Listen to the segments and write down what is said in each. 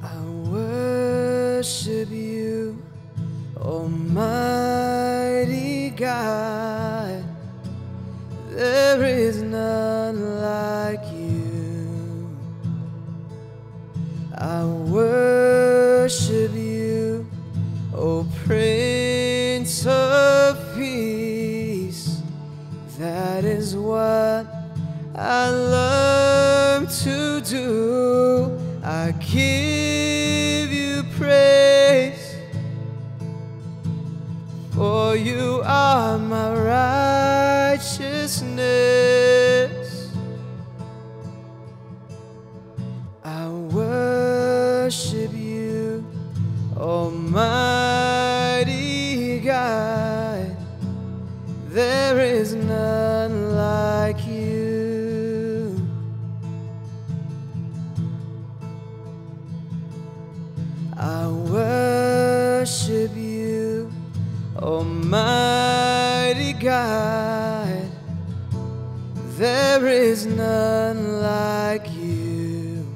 I worship you, Almighty God. There is none like you. I worship you, O Prince of Peace. That is what I love to do. I give you praise, for you are my righteousness. I worship you, Almighty God. There is none like you. I worship you, Almighty God. There is none like you.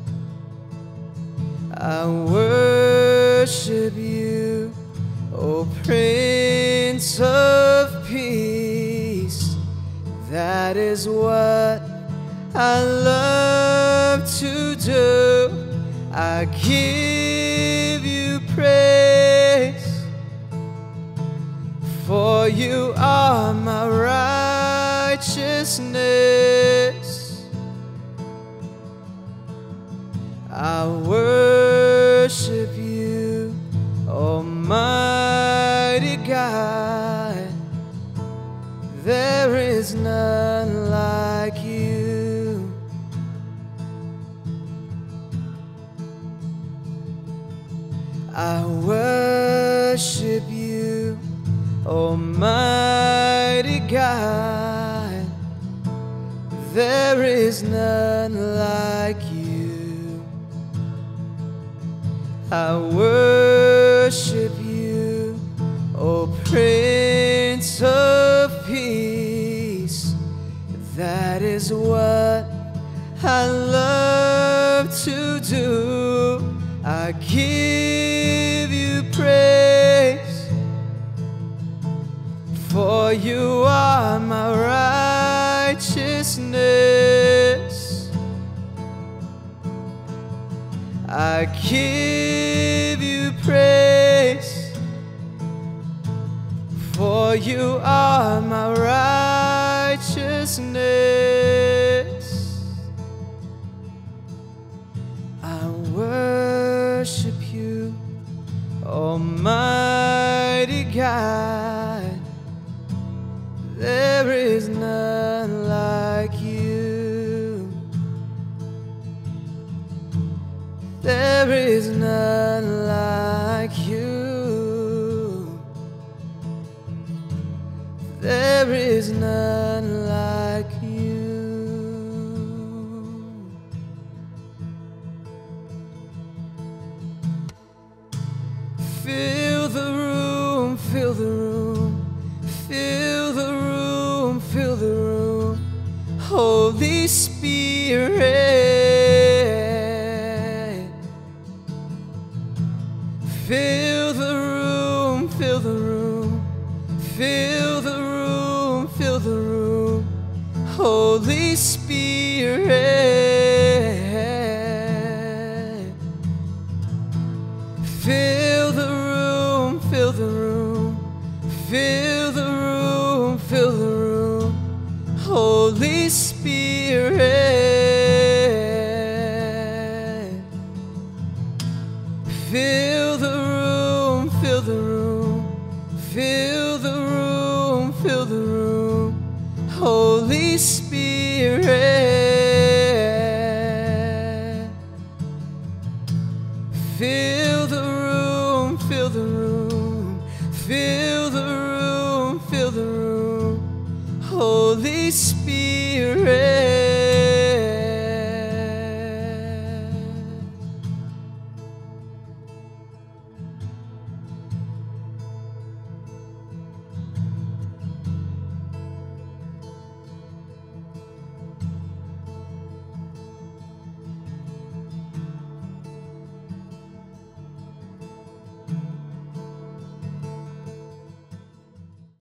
I worship you, O Prince of Peace. That is what I love to do. I give you praise, for you are my righteousness. I worship you, Almighty God. There is none like you. I worship you, Almighty God. There is none like you. I worship you, O Prince of Peace. That is what I love to do. I give you praise, for you are my righteousness. I give you praise, for you are my righteousness. I worship you, Almighty God. There is none like you. There is none like you. There is none like you. Fill the room, fill the room, fill the room, fill the room. Holy Spirit, fill the room, fill the room, fill the room, fill the room. Holy Spirit, fill the room, fill the room, fill the room, fill the room. Holy Spirit, fill the room, fill the room, fill the room, fill the room. Holy Spirit, fill the room, fill the room, fill